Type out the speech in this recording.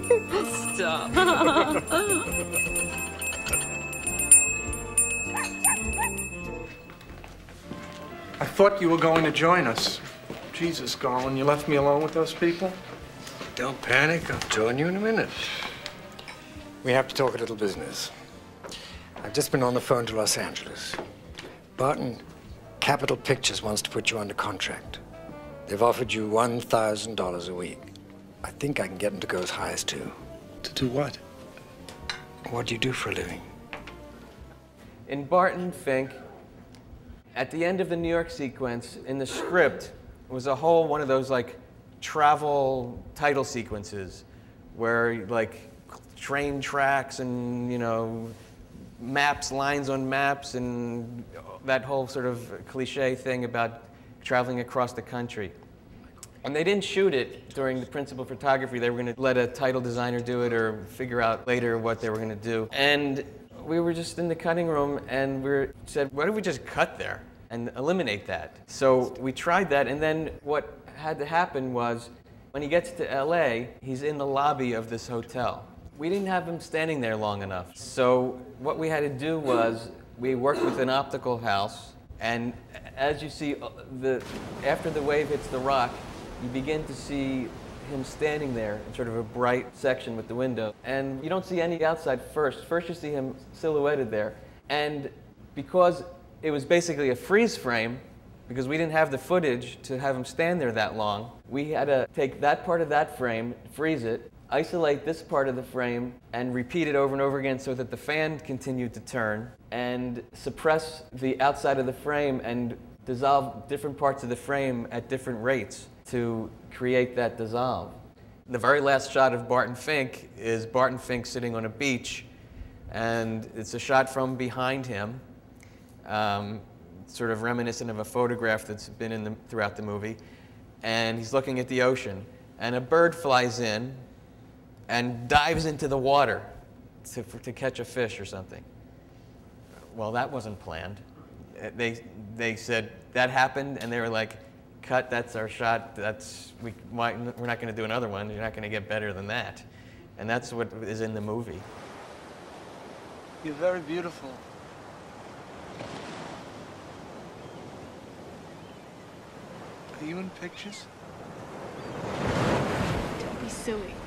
Stop. I thought you were going to join us. Jesus, Garland, you left me alone with those people? Don't panic. I'll join you in a minute. We have to talk a little business. I've just been on the phone to Los Angeles. Barton Capital Pictures wants to put you under contract. They've offered you $1,000 a week. I think I can get them to go as high as $2,000. To do what? What do you do for a living? In Barton Fink, at the end of the New York sequence, in the script, was a whole one of those like travel title sequences where like train tracks and, you know, maps, lines on maps, and that whole sort of cliche thing about traveling across the country. And they didn't shoot it during the principal photography. They were going to let a title designer do it or figure out later what they were going to do. And we were just in the cutting room and we said, why don't we just cut there and eliminate that? So we tried that, and then what had to happen was when he gets to LA, he's in the lobby of this hotel. We didn't have him standing there long enough. So what we had to do was we worked with an optical house, and as you see, after the wave hits the rock, you begin to see him standing there in sort of a bright section with the window. And you don't see any outside first. First you see him silhouetted there. And because it was basically a freeze frame, because we didn't have the footage to have him stand there that long, we had to take that part of that frame, freeze it, isolate this part of the frame, and repeat it over and over again so that the fan continued to turn, and suppress the outside of the frame and dissolve different parts of the frame at different rates to create that dissolve. The very last shot of Barton Fink is Barton Fink sitting on a beach, and it's a shot from behind him, sort of reminiscent of a photograph that's been throughout the movie, and he's looking at the ocean, and a bird flies in and dives into the water to catch a fish or something. Well, that wasn't planned. They said that happened, and they were like, cut, that's our shot, we're not going to do another one, you're not going to get better than that. And that's what is in the movie. You're very beautiful. Are you in pictures? Don't be silly.